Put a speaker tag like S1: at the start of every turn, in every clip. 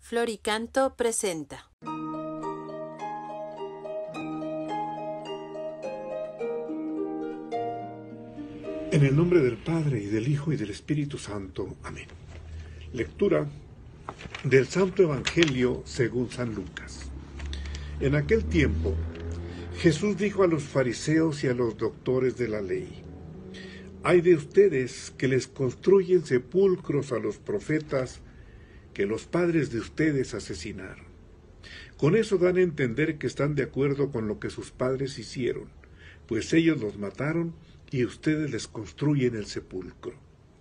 S1: Floricanto presenta.
S2: En el nombre del Padre, y del Hijo, y del Espíritu Santo. Amén. Lectura del Santo Evangelio según San Lucas. En aquel tiempo, Jesús dijo a los fariseos y a los doctores de la ley: «Ay de ustedes que les construyen sepulcros a los profetas que los padres de ustedes asesinaron. Con eso dan a entender que están de acuerdo con lo que sus padres hicieron, pues ellos los mataron y ustedes les construyen el sepulcro.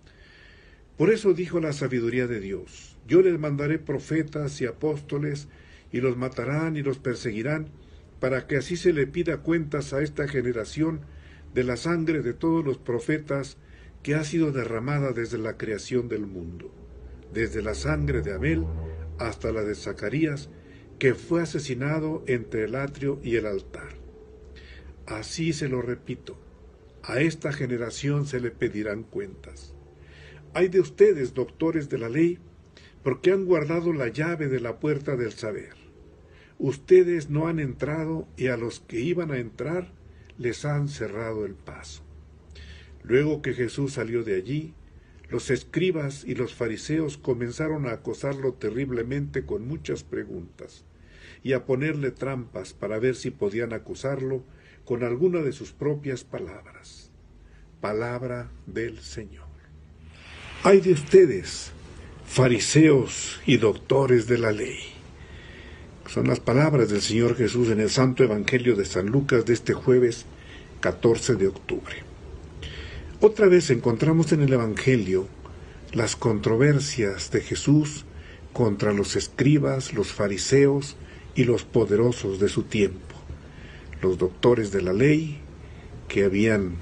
S2: Por eso dijo la sabiduría de Dios: yo les mandaré profetas y apóstoles, y los matarán y los perseguirán, para que así se le pida cuentas a esta generación de la sangre de todos los profetas que ha sido derramada desde la creación del mundo, desde la sangre de Abel hasta la de Zacarías, que fue asesinado entre el atrio y el altar. Así se lo repito, a esta generación se le pedirán cuentas. Ay de ustedes, doctores de la ley, porque han guardado la llave de la puerta del saber. Ustedes no han entrado, y a los que iban a entrar les han cerrado el paso». Luego que Jesús salió de allí, los escribas y los fariseos comenzaron a acosarlo terriblemente con muchas preguntas, y a ponerle trampas para ver si podían acusarlo con alguna de sus propias palabras. Palabra del Señor. Ay de ustedes, fariseos y doctores de la ley. Son las palabras del Señor Jesús en el Santo Evangelio de San Lucas de este jueves 14 de octubre. Otra vez encontramos en el Evangelio las controversias de Jesús contra los escribas, los fariseos y los poderosos de su tiempo, los doctores de la ley que habían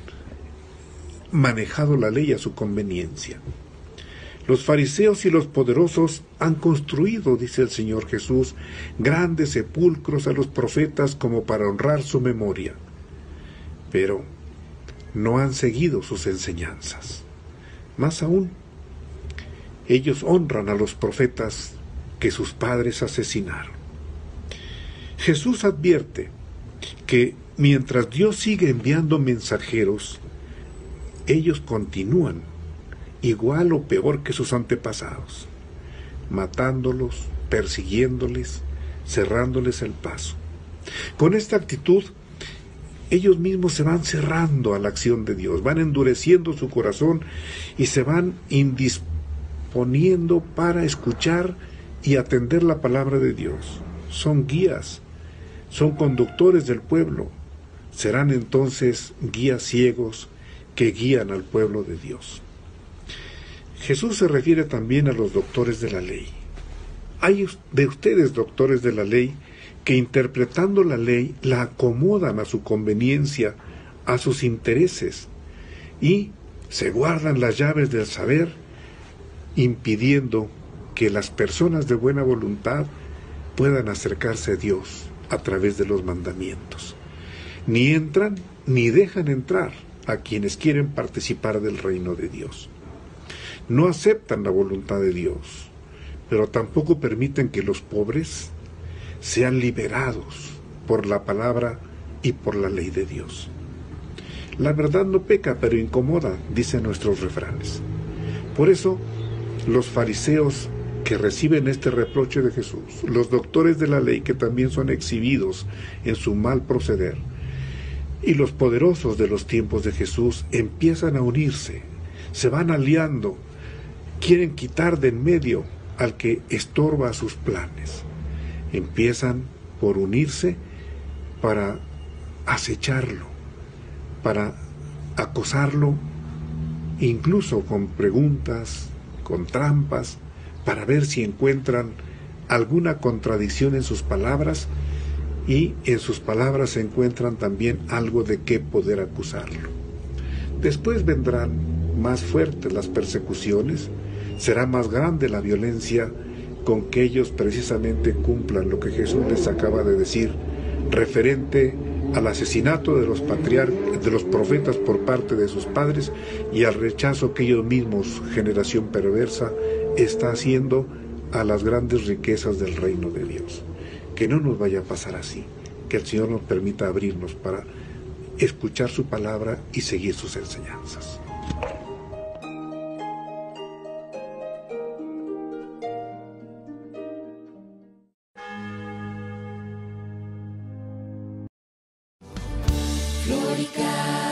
S2: manejado la ley a su conveniencia. Los fariseos y los poderosos han construido, dice el Señor Jesús, grandes sepulcros a los profetas como para honrar su memoria, pero no han seguido sus enseñanzas. Más aún, ellos honran a los profetas que sus padres asesinaron. Jesús advierte que mientras Dios sigue enviando mensajeros, ellos continúan igual o peor que sus antepasados, matándolos, persiguiéndoles, cerrándoles el paso. Con esta actitud, ellos mismos se van cerrando a la acción de Dios, van endureciendo su corazón y se van indisponiendo para escuchar y atender la palabra de Dios. Son guías, son conductores del pueblo, serán entonces guías ciegos que guían al pueblo de Dios. Jesús se refiere también a los doctores de la ley. Hay de ustedes, doctores de la ley, que interpretando la ley la acomodan a su conveniencia, a sus intereses, y se guardan las llaves del saber, impidiendo que las personas de buena voluntad puedan acercarse a Dios a través de los mandamientos. Ni entran ni dejan entrar a quienes quieren participar del reino de Dios. No aceptan la voluntad de Dios, pero tampoco permiten que los pobres sean liberados por la palabra y por la ley de Dios. La verdad no peca, pero incomoda, dicen nuestros refranes. Por eso, los fariseos que reciben este reproche de Jesús, los doctores de la ley que también son exhibidos en su mal proceder, y los poderosos de los tiempos de Jesús empiezan a unirse, se van aliando, quieren quitar de en medio al que estorba sus planes. Empiezan por unirse para acecharlo, para acosarlo, incluso con preguntas, con trampas, para ver si encuentran alguna contradicción en sus palabras, y en sus palabras se encuentran también algo de qué poder acusarlo. Después vendrán más fuertes las persecuciones, será más grande la violencia con que ellos precisamente cumplan lo que Jesús les acaba de decir referente al asesinato de los profetas por parte de sus padres y al rechazo que ellos mismos, generación perversa, está haciendo a las grandes riquezas del reino de Dios. Que no nos vaya a pasar así, que el Señor nos permita abrirnos para escuchar su palabra y seguir sus enseñanzas.
S3: Florica.